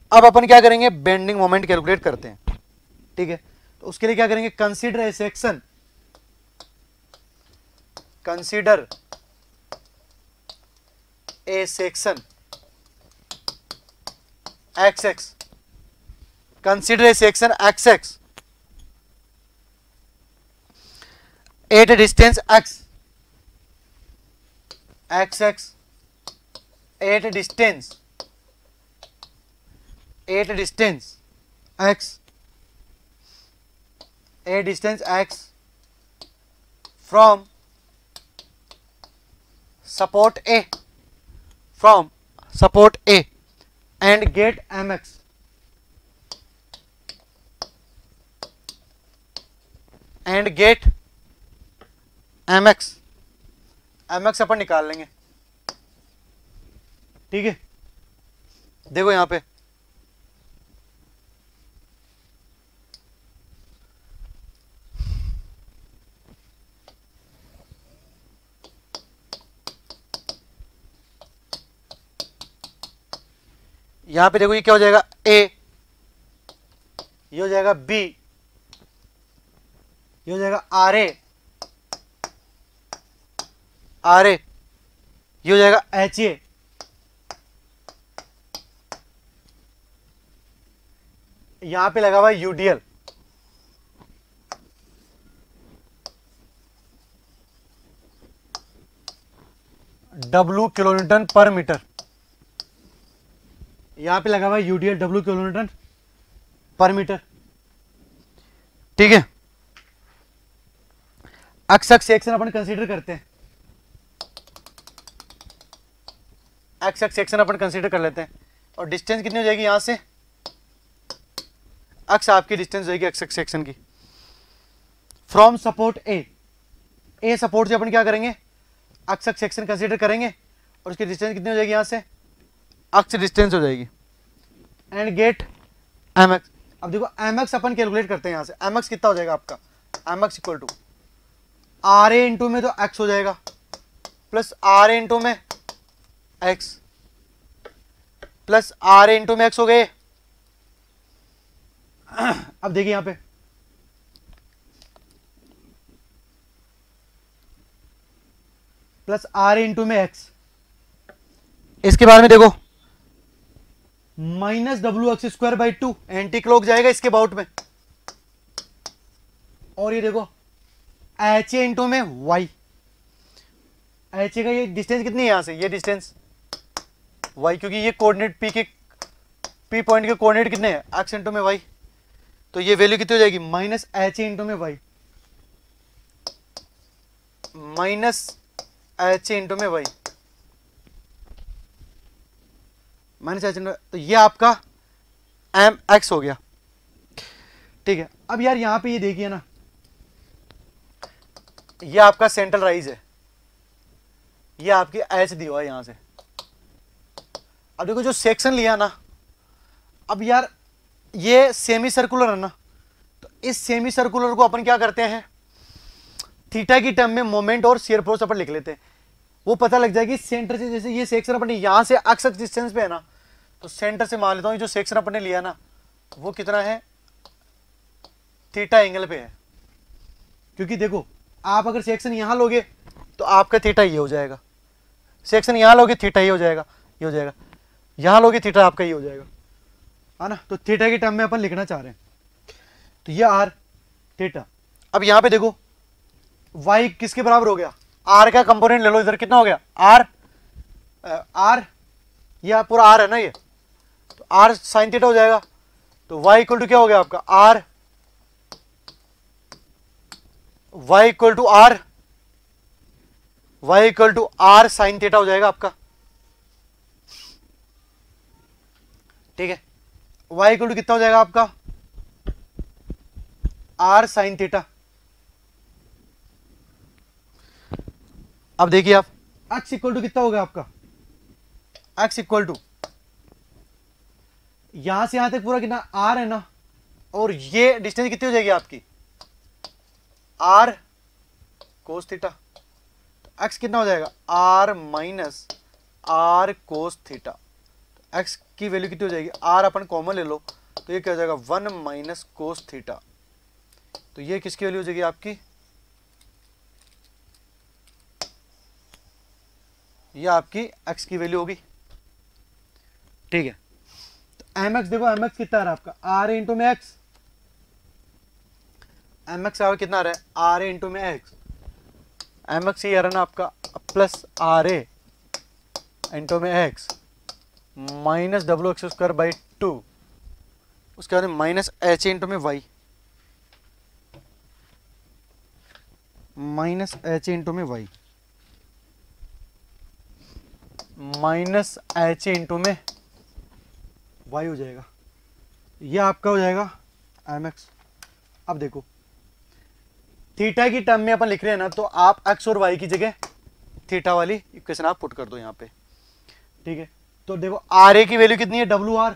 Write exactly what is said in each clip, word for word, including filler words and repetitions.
अब अपन क्या करेंगे, बेंडिंग मोमेंट कैलकुलेट करते हैं, ठीक है। तो उसके लिए क्या करेंगे, consider a section, consider a section X X, consider a section X X at distance x, X X at distance, at distance x, a distance x from support A, from support A and get mx, and get mx, mx अपन निकाल लेंगे, ठीक है। देखो यहां पे यहां पे देखो ये क्या हो जाएगा, A, ये हो जाएगा B, ये हो जाएगा आर ए, आर ए, ये हो जाएगा एच ए, यहां पे लगा हुआ है UDL, W kilonewton per metre, यहां पे लगा हुआ है UDL W kilonewton per metre, ठीक है। एक्स एक्स सेक्शन अपन कंसीडर करते हैं, एक्स एक्स सेक्शन अपन कंसीडर कर लेते हैं, और डिस्टेंस कितनी हो जाएगी यहां से, एक्स आपकी डिस्टेंस होगी एक्स एक्स सेक्शन की, from support A, A support से अपन क्या करेंगे, एक्स एक्स सेक्शन कंसीडर करेंगे और उसकी डिस्टेंस कितनी हो जाएगी यहां से, एक्स डिस्टेंस हो जाएगी, एंड गेट एम एक्स। अब देखो एम एक्स अपन कैलकुलेट करते हैं यहां से, एम एक्स कितना हो जाएगा आपका, M X equal to R A into में तो एक्स हो जाएगा प्लस आर ए इंटू में X plus R A into में एक्स हो गए। अब देखिए यहां पे प्लस आर ए इंटू में एक्स, इसके बाद में देखो minus W X square by two, anti clock जाएगा इसके बाउट में, और ये देखो एच ए इंटू में वाई, एच ए का ये डिस्टेंस कितनी है यहां से, ये डिस्टेंस वाई, क्योंकि ये कोऑर्डिनेट पी के पी पॉइंट के कोऑर्डिनेट कितने हैं, एक्स इंटू में वाई, तो ये वैल्यू कितनी हो जाएगी, माइनस एच ए इंटू में Y, minus H A into में वाई, माइनस एच इंटू, तो ये आपका एम एक्स हो गया, ठीक है। अब यार यहां पे ये देखिए ना, ये आपका सेंट्रल राइज है, ये आपकी एच दी हुआ है यहां से। अब देखो जो सेक्शन लिया ना, अब यार ये सेमी सर्कुलर है ना, तो इस सेमी सर्कुलर को अपन क्या करते हैं, थीटा की टर्म में मोमेंट और शेयर फोर्स अपन लिख लेते हैं, वो पता लग जाएगी सेंटर से, जैसे ये सेक्शन अपन यहां से एक्स एक्स डिस्टेंस पे है ना, तो सेंटर से मान लेता हूं जो सेक्शन अपन ने लिया ना वो कितना है, थीटा एंगल पे है, क्योंकि देखो आप अगर सेक्शन यहां लोगे तो आपका थीटा ये हो जाएगा, सेक्शन यहां लोगे थीटा ये हो जाएगा, ये हो जाएगा, यहां लोगे थीटा आपका ये हो जाएगा, है ना। तो थीटा की टर्म में अपन लिखना चाह रहे हैं, तो ये आर थीटा। अब यहां पे देखो वाई किसके बराबर हो गया, आर का कंपोनेंट ले लो इधर, कितना हो गया आर, आर ये पूरा आर है ना ये, तो आर साइन थीटा हो जाएगा, तो वाई इक्वल टू क्या हो गया आपका R, Y equal to R, Y equal to R sine theta हो जाएगा आपका, ठीक है। वाई इक्वल टू कितना हो जाएगा आपका आर साइन थीटा। अब देखिए आप एक्स इक्वल टू कितना होगा आपका, एक्स इक्वल टू यहां से यहां तक पूरा कितना आर है ना, और ये डिस्टेंस कितनी हो जाएगी आपकी आर कोस थीटा, तो एक्स कितना हो जाएगा R minus R cos theta, X की वैल्यू कितनी हो जाएगी, आर अपन कॉमन ले लो तो ये क्या हो जाएगा वन माइनस कोस थीटा। तो ये किसकी वैल्यू हो जाएगी आपकी, ये आपकी एक्स की वैल्यू होगी। ठीक है, तो एम एक्स देखो, एम एक्स कितना आ रहा है आपका आर इंटू में एक्स, एम एक्स कितना आ रहा है आर ए इंटू में एक्स, एम एक्स ये आ रहा है ना आपका प्लस आर ए इंटू में X minus W X square by two, उसके बाद माइनस एच इंटू में वाई, माइनस एच इंटू में वाई, माइनस एच इंटू में वाई हो जाएगा। ये आपका हो जाएगा एम एक्स। अब देखो थीटा की टर्म में अपन लिख रहे हैं ना, तो आप एक्स और वाई की जगह थीटा वाली इक्वेशन आप पुट कर दो यहाँ पे। ठीक है, तो देखो आर ए की वैल्यू कितनी है डब्ल्यू आर,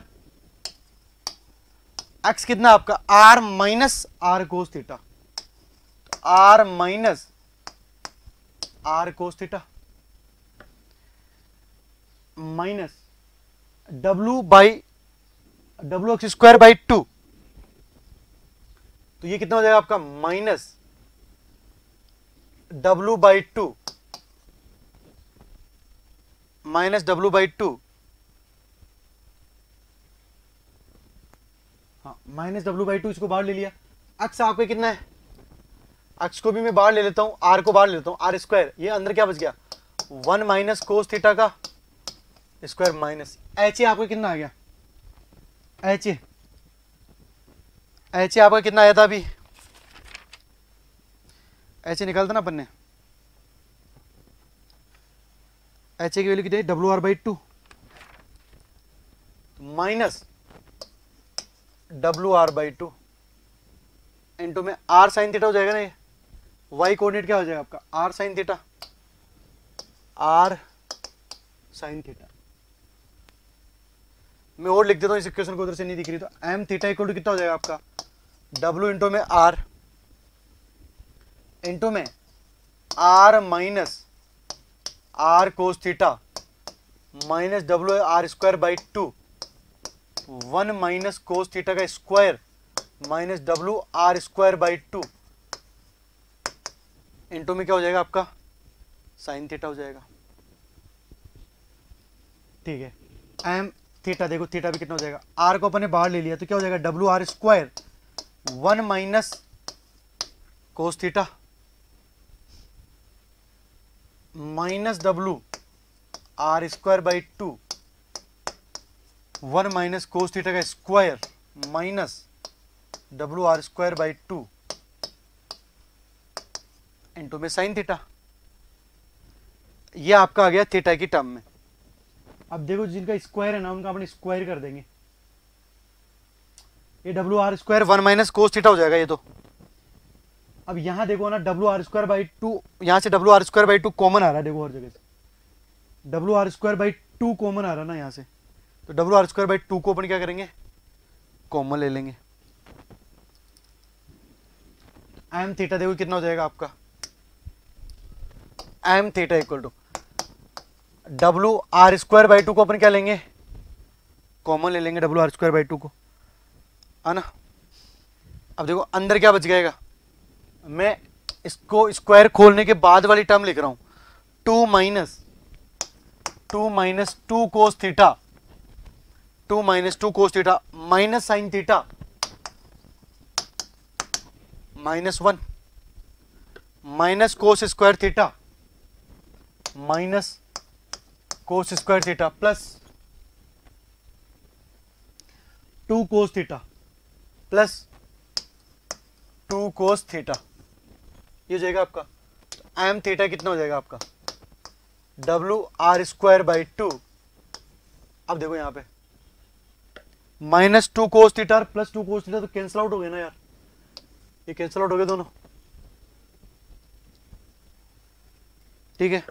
एक्स कितना आपका R minus R cos theta, R minus R cos theta minus W by W X square by two, तो ये कितना हो जाएगा आपका minus W by two, minus W by two, हाँ माइनस डब्ल्यू बाई टू, इसको बाहर ले लिया। एक्स आपका कितना है, एक्स को भी मैं बाहर ले लेता हूं, आर को बाहर ले लेता हूं, आर स्क्वायर, ये अंदर क्या बच गया वन माइनस कोस थीटा का स्क्वायर माइनस एच ए आपका कितना आ गया, एच ए एच ए आपका कितना आया था अभी, एच ए निकालता ना अपन ने, एच ए की वैल्यू कितनी है W R by two minus W R by two into में आर साइन थीटा हो जाएगा ना, ये वाई कोऑर्डिनेट क्या हो जाएगा आपका R sine theta, R sine theta. मैं और लिख देता हूं इस इक्वेशन को, उधर से नहीं दिख रही तो एम थीटा इक्वल टू कितना हो जाएगा आपका डब्ल्यू इंटू में आर इंटू में R minus R cos theta minus W R square by two, one minus cos theta का square minus W R square by two into में क्या हो जाएगा आपका साइन थीटा हो जाएगा। ठीक है, एम थीटा देखो, थीटा भी कितना हो जाएगा, आर को अपन ने बाहर ले लिया तो क्या हो जाएगा W R square one minus cos theta minus W R square by two, one minus cos theta का square minus W R square by two into में साइन थीटा। ये आपका आ गया थीटा की टर्म में। अब देखो जिनका स्क्वायर है ना उनका अपन स्क्वायर कर देंगे, ये W R square one minus cos theta हो जाएगा ये तो। अब यहां देखो ना W R square by two, यहां से W R square by two common आ रहा है, देखो हर जगह से W R square by two common आ रहा है ना यहां से, तो W R square by two को अपन क्या करेंगे कॉमन ले लेंगे। एम थीटा देखो कितना हो जाएगा आपका, M theta equal to W R square by two को अपन क्या लेंगे कॉमन ले लेंगे, W R square by two को, है ना। अब देखो अंदर क्या बच जाएगा, मैं इसको स्क्वायर खोलने के बाद वाली टर्म लिख रहा हूं, two minus two minus two cos theta, two minus two cos theta minus sine theta minus one minus cos square theta minus cos square theta plus two cos theta plus two cos theta, ये हो जाएगा आपका M theta कितना हो जाएगा आपका W R square by two. अब देखो यहां पे minus two cos theta plus two cos theta तो कैंसिल आउट हो गए ना यार, ये कैंसिल आउट हो गए दोनों। ठीक है,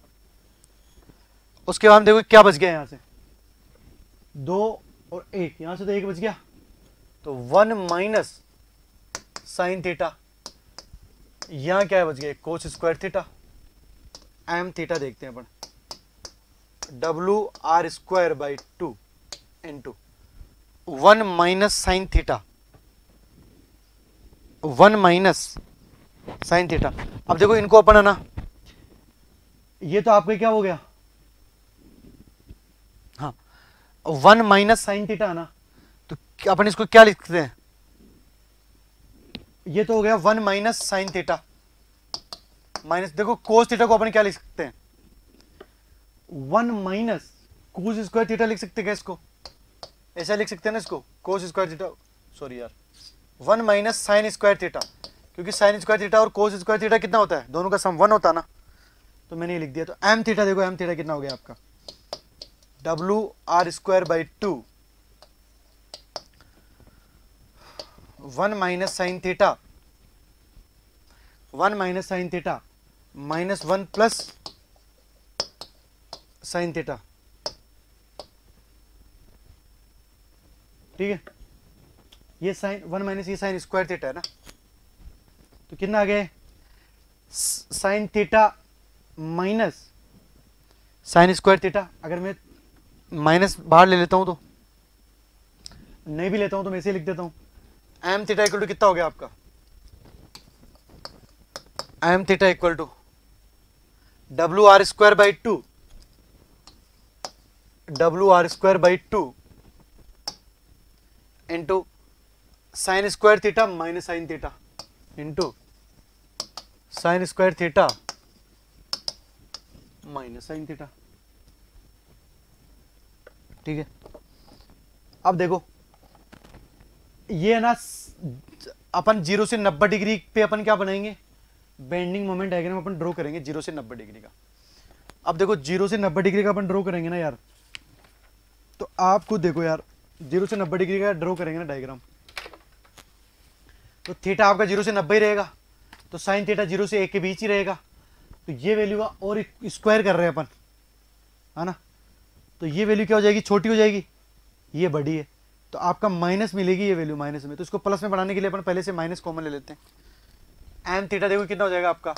उसके बाद देखो क्या बच गया यहां से दो और एक, यहां से तो एक बच गया, तो वन माइनस साइन थीटा, यहां क्या बच गया cos square theta, M theta देखते हैं अपन W R square by two into one minus sine theta, one minus sine theta. अब देखो इनको अपन है ना, ये तो आपका क्या हो गया, हाँ वन माइनस साइन थीटा है ना, तो अपन इसको क्या लिखते हैं, ये तो हो गया one minus sine theta minus, देखो कोस थीटा को अपन क्या लिख सकते हैं, one minus cos square theta लिख सकते हैं क्या इसको, ऐसा लिख सकते हैं ना इसको, कोस स्क्वायर थीटा, सॉरी यार one minus sine square theta, क्योंकि साइन स्क्वायर थीटा और कोस स्क्वायर थीटा कितना होता है, दोनों का सम वन होता है ना, तो मैंने ये लिख दिया। तो एम थीटा देखो, एम थीटा कितना हो गया आपका, W R square by two one minus sine theta, one minus sine theta minus one plus sine theta, ठीक है, ये साइन वन माइनस ये साइन स्क्वायर थीटा है ना, तो कितना आ गया, sine theta minus sine square theta, अगर मैं माइनस बाहर ले लेता हूं तो, नहीं भी लेता हूं तो मैं ऐसे लिख देता हूं, एम थीटा इक्वल टू कितना हो गया आपका, M theta equal to W R square by two, W R square by two into sine square theta minus sine theta into sine square theta minus sine theta, ठीक है। अब देखो ये है ना, अपन जीरो से नब्बे डिग्री पे अपन क्या बनाएंगे, बेंडिंग मोमेंट डायग्राम अपन ड्रॉ करेंगे जीरो से नब्बे डिग्री का। अब देखो जीरो से नब्बे डिग्री का अपन ड्रॉ करेंगे ना यार, तो आपको देखो यार जीरो से नब्बे डिग्री का ड्रॉ करेंगे ना डायग्राम, तो थीटा आपका जीरो से नब्बे ही रहेगा, तो साइन थीटा जीरो से एक के बीच ही रहेगा, तो ये वैल्यू का और स्क्वायर कर रहे हैं अपन, है ना, तो ये वैल्यू क्या हो जाएगी, छोटी हो जाएगी, ये बड़ी है, तो आपका माइनस मिलेगी ये वैल्यू माइनस में, तो इसको प्लस में बढ़ाने के लिए अपन पहले से माइनस कॉमन ले लेते हैं। एम थीटा देखो कितना हो जाएगा आपका,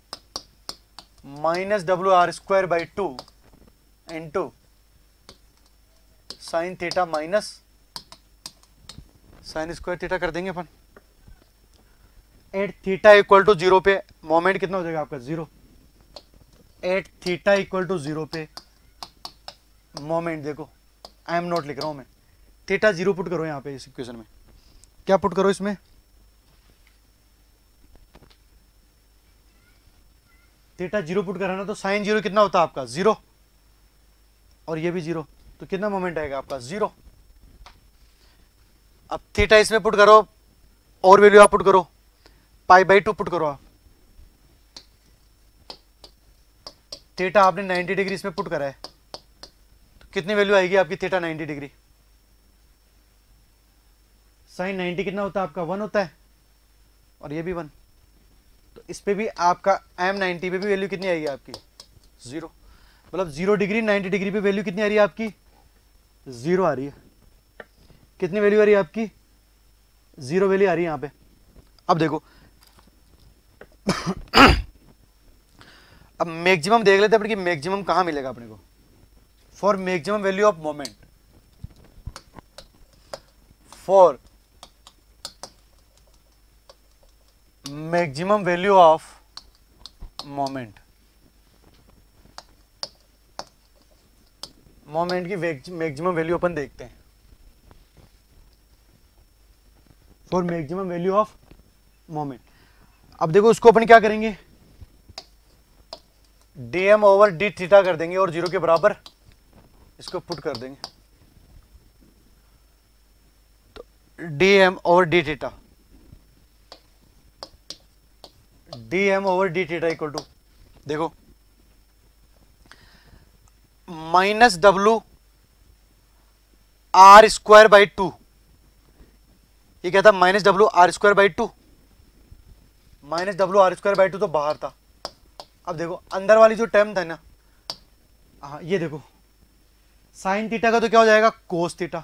minus W R square by two into sine theta minus sine square theta कर देंगे अपन, at theta equal to zero पे मोमेंट कितना हो जाएगा आपका, zero, at theta equal to zero पे मोमेंट देखो, आई एम नॉट लिख रहा हूं मैं, थीटा जीरो पुट करो यहां पे इस इक्वेशन में, क्या पुट करो इसमें, थीटा जीरो पुट कराना, तो साइन जीरो कितना होता है आपका, जीरो, और ये भी जीरो, तो कितना मोमेंट आएगा आपका, जीरो। अब थीटा इसमें पुट करो, और वैल्यू आप पुट करो, पाई बाई टू पुट करो आप, थीटा आपने नाइन्टी डिग्री इसमें पुट करा है, तो कितनी वैल्यू आएगी आपकी theta ninety degree, sine ninety कितना होता है आपका, वन होता है, और ये भी वन, तो इस पे भी आपका एम नाइन्टी पे भी वैल्यू कितनी आएगी आपकी, जीरो, मतलब जीरो डिग्री नाइन्टी डिग्री पे वैल्यू कितनी आ रही है आपकी, जीरो आ रही है, कितनी वैल्यू आ रही है आपकी, जीरो वैल्यू आ रही है यहां पे। अब देखो अब मैक्सिमम देख लेते हैं कि मैक्सिमम कहां मिलेगा अपने को, for maximum value of moment, for maximum value of moment, moment की मैक्सिमम वैल्यू अपन देखते हैं, for maximum value of moment. अब देखो उसको अपन क्या करेंगे, d M over D theta कर देंगे और जीरो के बराबर इसको पुट कर देंगे, तो d M over D theta, d M over D theta equal to देखो minus W R square by two, ये क्या था, minus W R square by two, minus W R square by two तो बाहर था। अब देखो अंदर वाली जो टर्म था ना, हाँ ये देखो साइन थीटा का तो क्या हो जाएगा, कोस थीटा,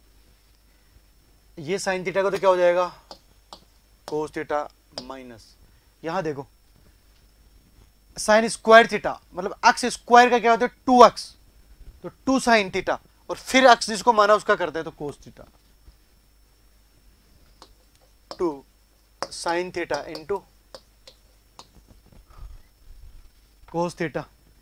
ये साइन थीटा का तो क्या हो जाएगा, कोस थीटा माइनस, यहां देखो साइन स्क्वायर थीटा, मतलब अक्स स्क्वायर का क्या होता है, टू अक्स, तो टू साइन थीटा, और फिर अक्स जिसको माना उसका करते हैं, तो cos theta two sine theta into cos theta,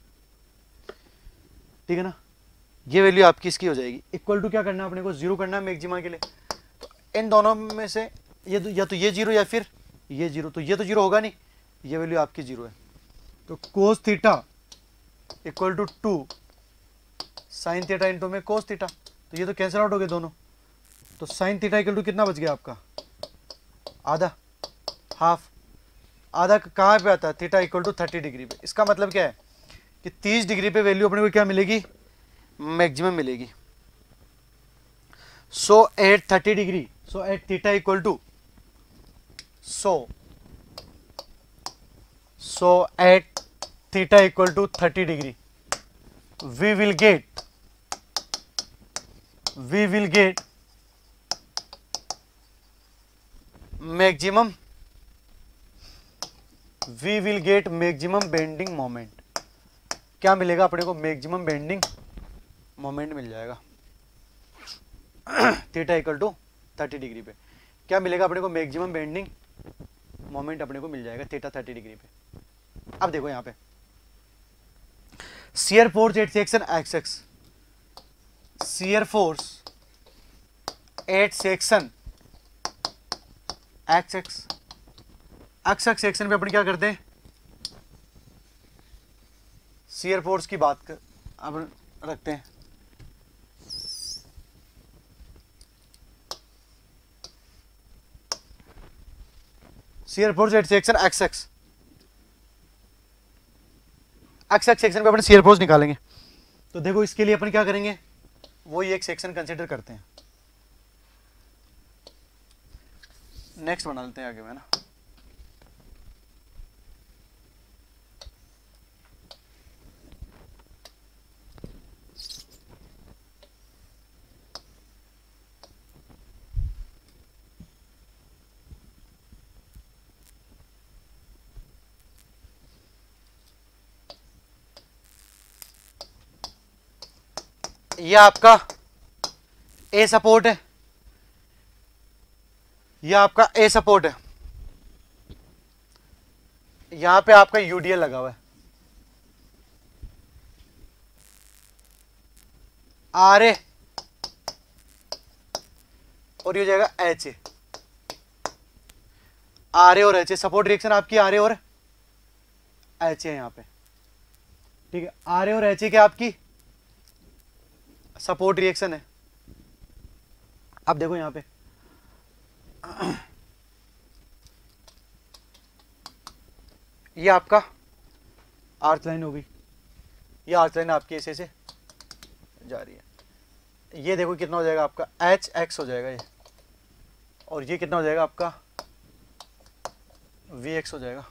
ठीक है ना। ये वैल्यू आपकी इसकी हो जाएगी। इक्वल टू क्या करना है अपने को, जीरो करना है मैक्सिमा के लिए। तो इन दोनों में से ये तो, या तो ये जीरो या फिर ये जीरो, तो ये तो जीरो होगा नहीं, ये वैल्यू आपकी जीरो है। तो cos theta equal to two sine theta into में कोस थीटा, तो ये तो कैंसिल आउट हो गए दोनों। तो साइन थीटा इक्वल टू कितना बच गया आपका, आधा, हाफ। आधा कहाँ पे आता है, theta equal to thirty degree पे। इसका मतलब क्या है कि तीस डिग्री पे वैल्यू अपने को क्या मिलेगी, मैक्सिमम मिलेगी। So at thirty degree, so at theta equal to so so at theta equal to thirty degree we will get we will get maximum we will get maximum bending moment। क्या मिलेगा अपने को, maximum bending moment मिल जाएगा theta equal to thirty degree पे। क्या मिलेगा अपने को, मैक्सिमम बेंडिंग मोमेंट अपने को मिल जाएगा थीटा थर्टी डिग्री पे। अब देखो यहाँ पे shear force at section X X, shear force at section X X, X X section पे अपन क्या करते हैं, shear force की बात कर अपन रखते हैं। shear force at section X X, X X section पे अपन shear force निकालेंगे। तो देखो इसके लिए अपन क्या करेंगे, वो ये एक सेक्शन कंसीडर करते हैं। नेक्स्ट बना लेते हैं आगे में ना। ये आपका ए सपोर्ट है, ये आपका ए सपोर्ट है, यहां पे आपका यूडीएल लगा हुआ है, आर ए और ये हो जाएगा एच ए। आर ए और एच ए सपोर्ट रिएक्शन आपकी आर ए और एच ए यहां पे, ठीक है। आर ए और एच ए क्या आपकी सपोर्ट रिएक्शन है। अब देखो यहां पे ये आपका आर्च लाइन हो गई, ये आर्च लाइन आपकी ऐसे से जा रही है। ये देखो कितना हो जाएगा आपका एच एक्स हो जाएगा ये, और ये कितना हो जाएगा आपका वी एक्स हो जाएगा।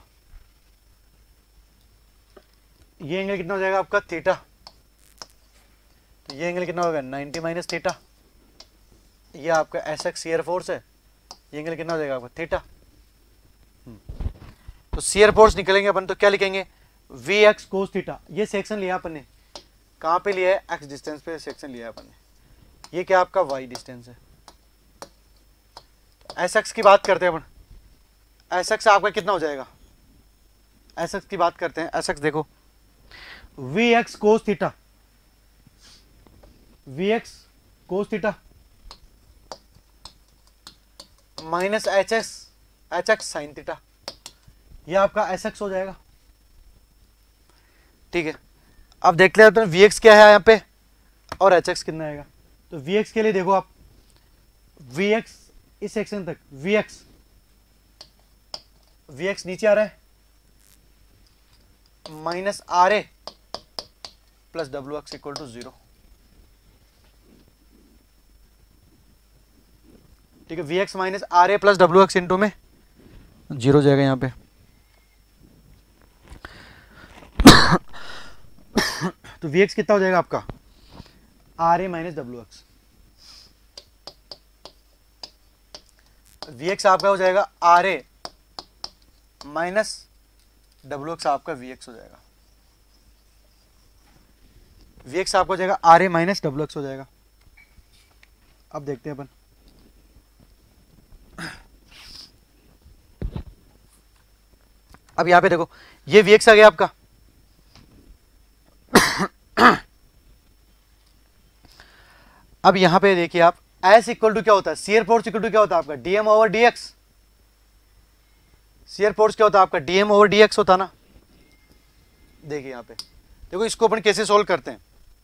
ये एंगल कितना हो जाएगा आपका थीटा, तो ये एंगल कितना होगा नाइन्टी माइनस थीटा। ये आपका एस एक्स शियर फोर्स है, ये एंगल कितना हो जाएगा आपका थीटा। तो शियर फोर्स निकलेंगे अपन तो क्या लिखेंगे, वी एक्स कोस थीटा। ये सेक्शन लिया अपन ने, कहाँ पे लिया है, एक्स डिस्टेंस पे सेक्शन लिया है अपन ने। ये क्या आपका वाई डिस्टेंस है। एस एक्स की बात करते हैं अपन, एस एक्स आपका कितना हो जाएगा, एस एक्स की बात करते हैं। एस एक्स देखो V X cos theta, V X cos theta minus H X H X sine theta, ये आपका एस एक्स हो जाएगा, ठीक है। अब देख लेते हैं वी एक्स क्या है यहाँ पे और एच एक्स कितना आएगा। तो वी एक्स के लिए देखो आप, वी एक्स इस सेक्शन तक वी एक्स वी एक्स नीचे आ रहा है minus R A plus W X equal to zero, ठीक है। V X minus R A plus W X into में जीरो हो जाएगा यहाँ पे। तो वी एक्स कितना हो जाएगा आपका R A minus W X, V X आपका हो जाएगा R A minus W X आपका वी एक्स हो जाएगा। वी एक्स आपका हो जाएगा R A minus W X हो जाएगा। अब देखते हैं अपन। अब यहां पे देखो ये वी एक्स आ गया आपका। अब यहां पे देखिए आप एस इक्वल टू क्या होता है, शियर फोर्स इक्वल टू क्या होता है आपका DM over DX. Shear force क्या होता है आपका डीएम ओवर डीएक्स होता है ना। देखिए यहां पे देखो इसको अपन कैसे सोल्व करते हैं।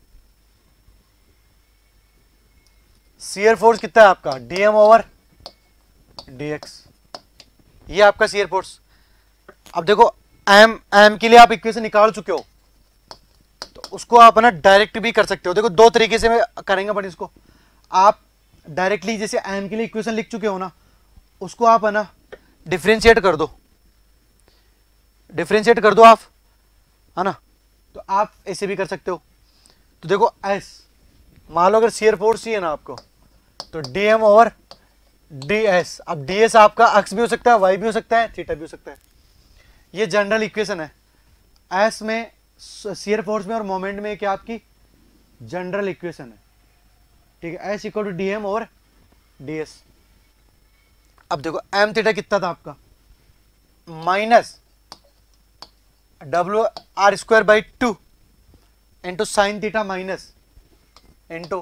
शियर फोर्स कितना है आपका डीएम ओवर डीएक्स, ये आपका शियर फोर्स। अब देखो एम एम के लिए आप इक्वेशन निकाल चुके हो, तो उसको आप ना डायरेक्ट भी कर सकते हो। देखो दो तरीके से करेंगे अपन इसको। आप डायरेक्टली जैसे एम के लिए इक्वेशन लिख चुके हो ना, उसको आप है ना डिफरेंशिएट कर दो, डिफरेंशिएट कर दो आप, है ना। तो आप ऐसे भी कर सकते हो। तो देखो एस, मान लो अगर शियर फोर्स चाहिए ना आपको, तो डीएम ओवर डीएस। अब डीएस आपका एक्स भी हो सकता है, वाई भी हो सकता है, थीटा भी हो सकता है। ये जनरल इक्वेशन है। एस में शियर फोर्स में और मोमेंट में क्या आपकी जनरल इक्वेशन है, ठीक है। S equal to DM over DS. अब देखो एम थीटा कितना था आपका minus W R square by two into sine theta minus into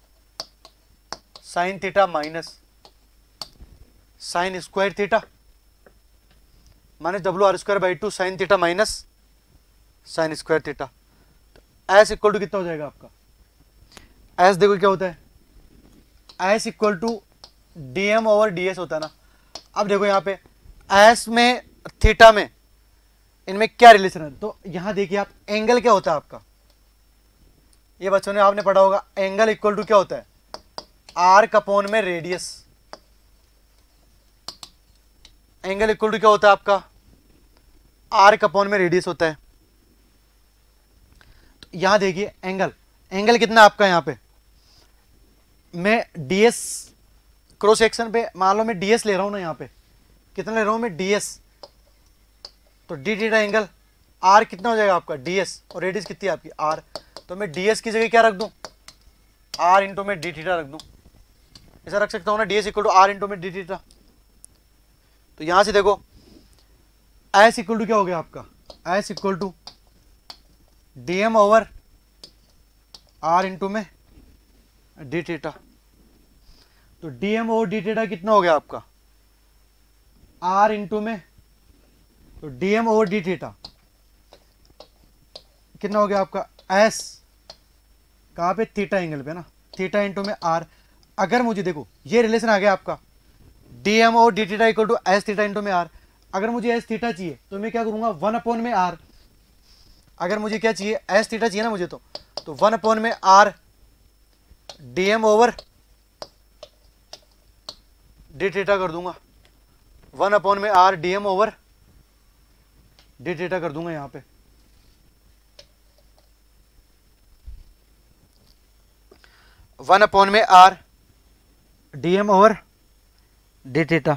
sine theta minus sine square theta minus W R square by two sine theta minus sine square theta. तो S equal to कितना हो जाएगा आपका, S देखो क्या होता है, S equal to DM over DS होता है ना। अब देखो यहाँ पे एस में थीटा में इनमें क्या रिलेशन है, तो यहां देखिए आप एंगल क्या होता है आपका, ये बच्चों ने आपने पढ़ा होगा। एंगल इक्वल टू क्या होता है आर कपोन में रेडियस। एंगल इक्वल टू क्या होता है आपका आर कपोन में रेडियस होता है। तो यहां देखिए एंगल, एंगल कितना आपका यहाँ पे, मैं डीएस क्रॉस सेक्शन पे मान लो मैं डीएस ले रहा हूं ना, यहाँ पे कितना ले रहा हूं मैं डीएस, तो डी थीटा एंगल आर कितना हो जाएगा आपका डीएस, और रेडियस कितनी है आपकी आर। तो मैं डीएस की जगह क्या रख दूं आर इंटू में डी थीटा रख दूं, ऐसा रख सकता हूं ना, DS equal to R into में डी थीटा। तो यहां से देखो एस इक्वल टू क्या हो गया आपका, S equal to DM over R into में डी थीटा। तो डीएम ओवर डी थीटा कितना हो गया आपका आर इंटू में, तो डीएम ओवर डी थीटा कितना हो गया आपका एस, कहां पे थीटा एंगल पे ना, थीटा इंटू में आर। अगर मुझे देखो ये रिलेशन आ गया आपका DM over D theta equal to S theta into में आर। अगर मुझे एस थीटा चाहिए तो मैं क्या करूंगा वन अपॉन में आर। अगर मुझे क्या चाहिए एस थीटा चाहिए ना मुझे, तो तो वन अपॉन में R DM over D theta कर दूंगा, वन अपॉन में R DM over D theta कर दूंगा। यहां पे वन अपॉन में R DM over D theta,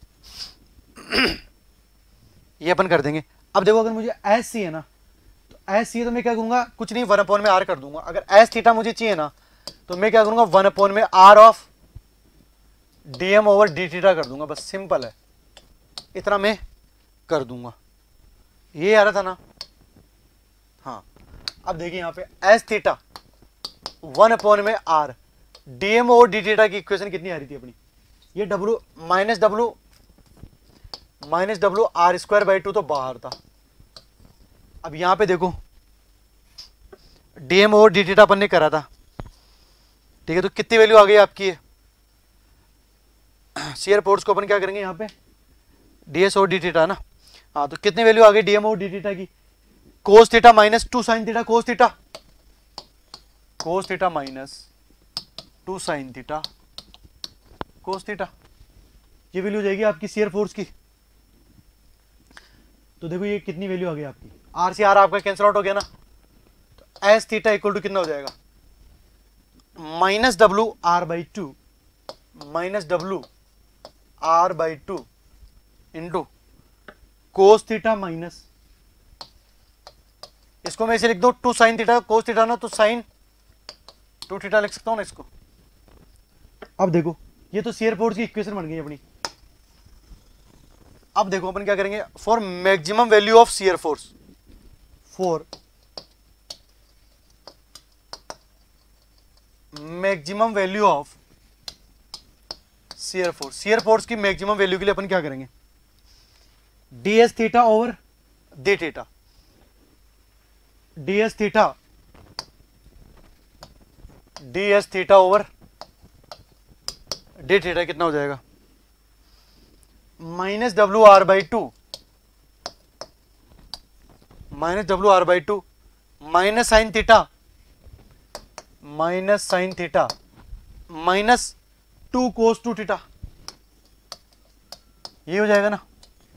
ये अपन कर देंगे। अब देखो अगर मुझे एस सी है ना, तो एस सी है तो मैं क्या करूंगा कुछ नहीं, वन अपॉन में आर कर दूंगा। अगर एस थीटा मुझे चाहिए ना, तो मैं क्या करूंगा वन अपॉन में R of DM over D theta कर दूंगा। बस सिंपल है, इतना मैं कर दूंगा। ये आ रहा था ना, हाँ। अब देखिए यहाँ पे एस थीटा वन अपॉन में R DM over D theta की इक्वेशन कितनी आ रही थी अपनी, ये W minus W minus W R square by two तो बाहर था। अब यहां पे देखो डीएम ओवर डी थीटा अपन ने करा था, ठीक है। तो कितनी वैल्यू आ गई आपकी, शियर फोर्स को अपन क्या करेंगे यहाँ पे डीएस ओवर डी थीटा ना, हाँ। तो कितनी वैल्यू आ गई डीएम ओवर डी थीटा की, cos theta minus two sine theta cos theta, cos theta minus two sine theta cos theta, ये वैल्यू जाएगी आपकी शियर फोर्स की। तो देखो ये कितनी वैल्यू आ गई आपकी, आर से आर आपका कैंसिल आउट हो गया ना। तो एस थीटा इक्वल टू कितना हो जाएगा minus W R by two minus W R by two into cos theta minus, इसको मैं इसे लिख दो two sine theta cos theta ना, तो साइन टू थीटा लिख सकता हूं ना इसको, अब देखो ये तो शियर फोर्स की इक्वेशन बन गई अपनी। अब देखो अपन क्या करेंगे, for maximum value of shear force, for maximum value of shear force, shear force की मैक्सिमम वैल्यू के लिए अपन क्या करेंगे, D S theta over D theta, D S theta D S theta over D theta कितना हो जाएगा, minus W R by two, minus W R by two minus sine theta, minus sine theta minus two cos two theta, ये हो जाएगा ना।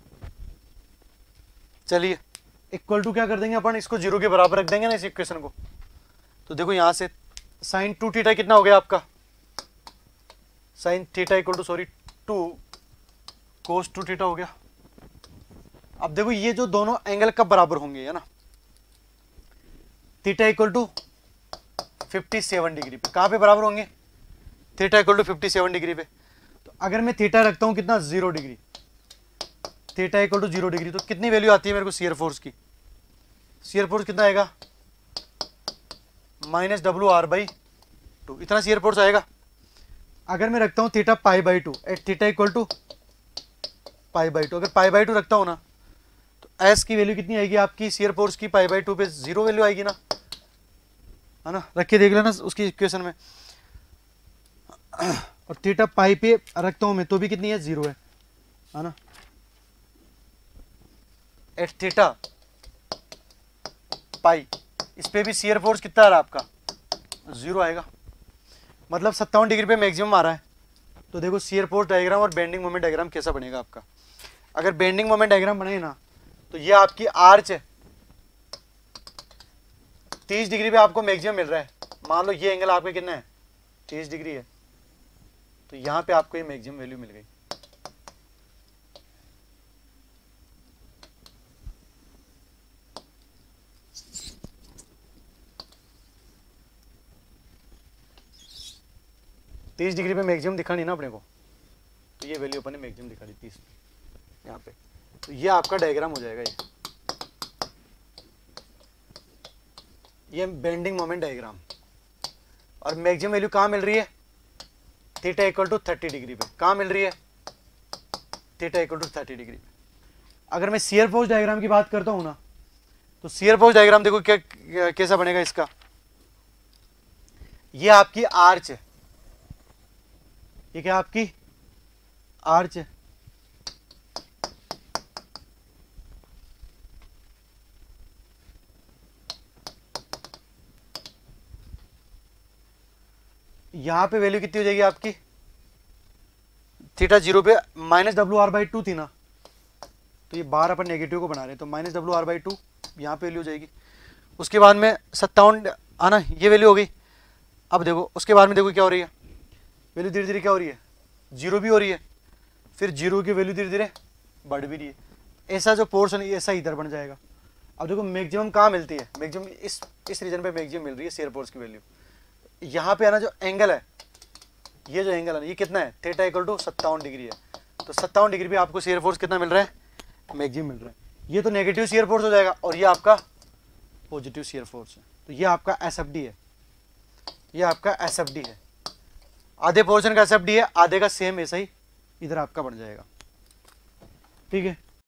चलिए equal to क्या कर देंगे अपन, इसको जीरो के बराबर रख देंगे ना इस इक्वेशन को। तो देखो यहां से साइन टू थीटा कितना हो गया आपका, sine theta equal to sorry two cos two theta हो गया। अब देखो ये जो दोनों एंगल कब बराबर होंगे, है ना, theta equal to fifty seven degree पे, कहां पे बराबर होंगे, theta equal to fifty seven degree पे। तो अगर मैं थीटा रखता हूं कितना, zero degree, theta equal to zero degree, तो कितनी वैल्यू आती है मेरे को शियर फोर्स की, शियर फोर्स कितना आएगा, minus W R by two, इतना शियर फोर्स आएगा। अगर मैं रखता हूं theta pi by two, at theta equal to pi by two, अगर पाई बाई टू रखता हूं ना, तो एस की वैल्यू कितनी आएगी आपकी शियर फोर्स की, पाई बाई टू पे जीरो वैल्यू आएगी ना, है ना, रख के देख लेना उसकी इक्वेशन में। और थीटा पाई पे रखता हूं मैं तो भी कितनी है, जीरो है, है ना, एट थीटा पाई, इस पे भी शियर फोर्स कितना आ रहा है आपका, जीरो आएगा, मतलब सत्तावन डिग्री पे मैक्सिमम आ रहा है। तो देखो शियर फोर्स डायग्राम और बेंडिंग मोमेंट डायग्राम कैसा बनेगा आपका। अगर बेंडिंग मोमेंट डायग्राम बने ना, तो ये आपकी आर्च है, तीस डिग्री पे आपको मैक्सिमम मिल रहा है, मान लो ये एंगल आपका कितना है, तीस डिग्री है, तो यहां पे आपको ये मैक्सिमम वैल्यू मिल गई। तीस डिग्री पे मैक्सिमम दिखा नहीं ना अपने को, तो ये वैल्यू अपन ने मैक्सिमम दिखा दी तीस यहाँ पे। तो ये आपका डायग्राम हो जाएगा, ये ये बेंडिंग मोमेंट डायग्राम। और मैक्सिमम वैल्यू कहाँ मिल रही है, theta equal to thirty degree पे, कहाँ मिल रही है, theta equal to thirty degree पे। अगर मैं शियर फोर्स डायग्राम की बात करता हूँ ना, तो शियर फोर्स डायग्राम देखो क्या, क्या कैसा बनेगा इसका, ये आपकी आर्च है, ये क्या आपकी आर्च है, यहां पे वैल्यू कितनी हो जाएगी आपकी, थीटा जीरो पे minus W R by two थी ना, तो ये बार अपन नेगेटिव को बना रहे हैं, तो minus W R by two यहाँ पे वैल्यू हो जाएगी। उसके बाद में सत्तावन आना, ये वैल्यू हो गई। अब देखो उसके बाद में देखो क्या हो रही है, वैल्यू धीरे धीरे क्या हो रही है, जीरो भी हो रही है, फिर जीरो की वैल्यू धीरे धीरे बढ़ भी रही है। ऐसा जो पोर्शन है ऐसा इधर बन जाएगा। अब देखो मैक्सिमम कहाँ मिलती है, मैक्सिमम इस इस रीजन पे मैक्सिमम मिल रही है शियर फोर्स की वैल्यू। यहाँ पे है ना जो एंगल है, ये जो एंगल है ना, ये कितना है, थीटा इक्वल टू सत्तावन डिग्री है, तो सत्तावन डिग्री पे आपको शियर फोर्स कितना मिल रहा है, मैक्सिमम मिल रहा है। ये तो नेगेटिव शियर फोर्स हो जाएगा और ये आपका पॉजिटिव शियर फोर्स है। तो ये आपका एस एफ डी है, ये आपका एस एफ डी है, आधे पोर्शन का एस एफ डी है, आधे का सेम ऐसा ही इधर आपका बन जाएगा। ठीक है।